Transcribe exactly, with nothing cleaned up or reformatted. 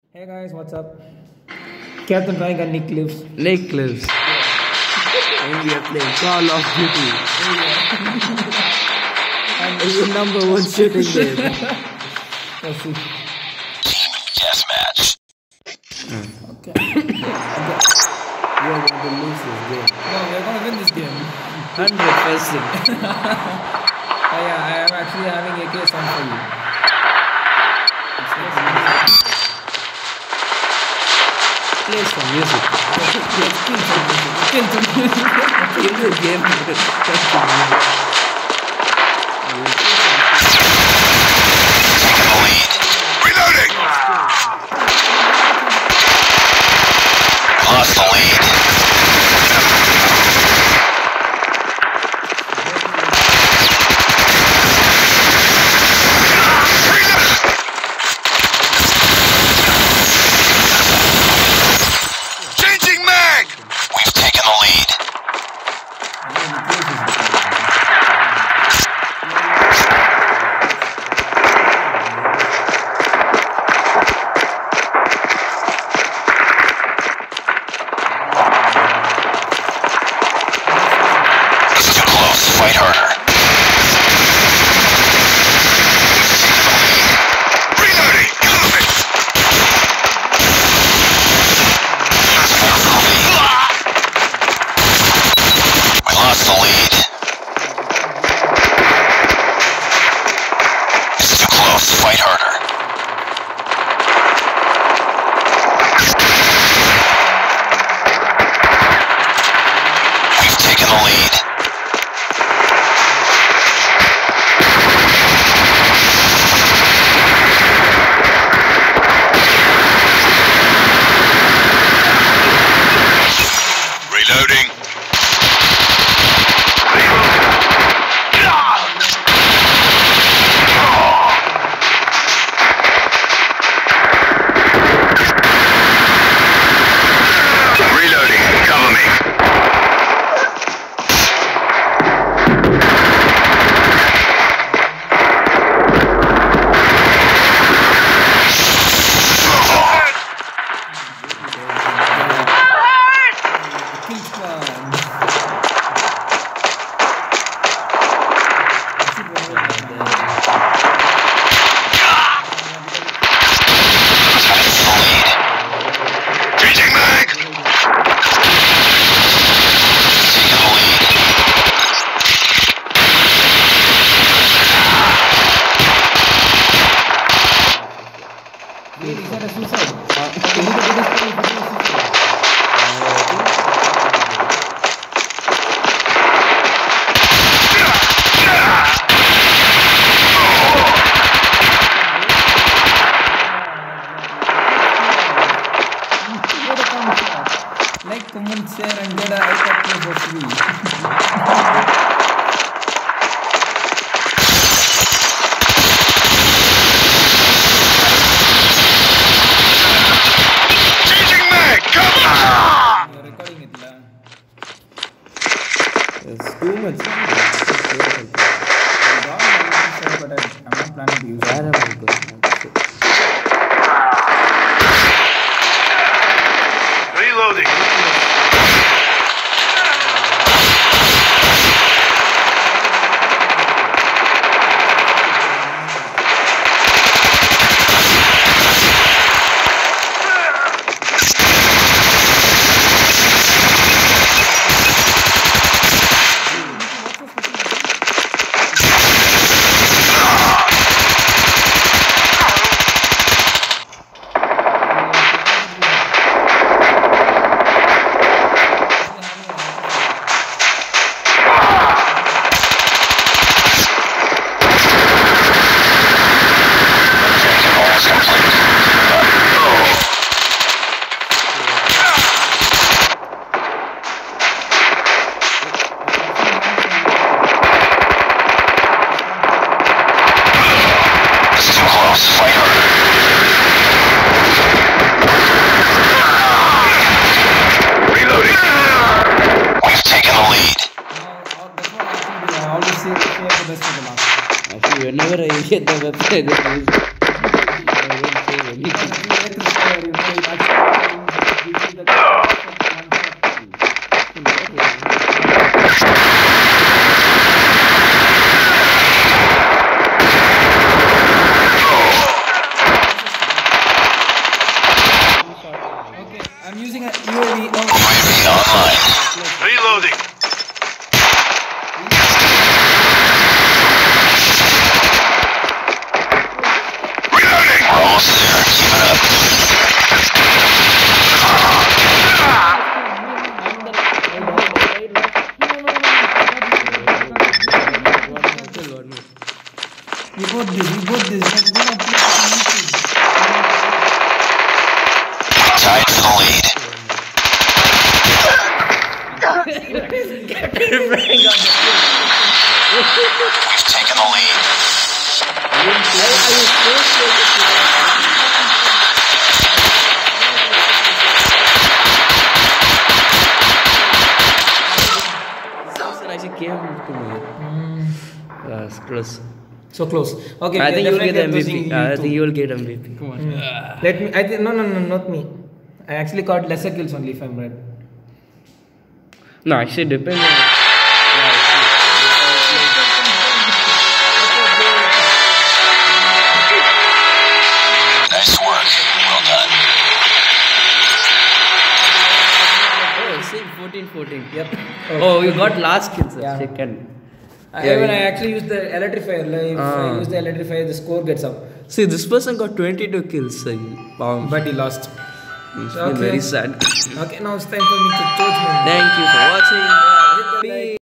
Hey guys, what's up? Captain trying a Nick Cliffs. Nick Cliffs. And we are playing Call of Duty. And it's the number one shooting game. Let's see. Team deathmatch. Okay. Okay. We are going to lose this game. No, we're gonna win this game. Hundred percent. Oh yeah, I am actually having A K song for you. Play some music. Let's kill some music. Kill some music. Kill the game. Taking the lead. Reloading. Lost the lead. Changing mag. We've taken the lead. This is too close. Fight harder. Reloading. Cover me. We lost the lead. This is too close. Fight harder. We've taken the lead. Reloading. Reloading. Cover me. Kill squad. Changing mag. Taking the lead. Wait, is that a suicide? Can you do this for me? Like, comment, share, and get a iPad Pro for free. Changing mag. Cover. You're recording it, la. It's too much. I got my share, but I, I'm not planning to use it. Where am I going? Reloading. Actually, whenever I get the website, I use it. I won't save anything. I'm using a U A V. Oh. U A V online. Reloading. Reloading. We're almost there. Keep it up. We got this, we got this. But we're not playing. Tied for the lead. We've taken the lead. I should came to me. That's close. So close. Okay. I we think are you will get definitely M V P. losing I you think too. you will get M V P. Come on. Let me. I think no, no, no, not me. I actually caught lesser kills only, if I'm right. No, actually depends on. Nice work. Well done. Oh, see, fourteen fourteen. Yep. Oh, you got last kill, sir. Yeah. Second. I, Yeah, when yeah. I actually use the electrifier, like if I Ah. use the electrifier, the score gets up. See, this person got twenty-two kills. So wow. But he lost. It's Okay. very sad. Okay, now it's time for me to touch my. Thank you for watching. Hit the Peace. like.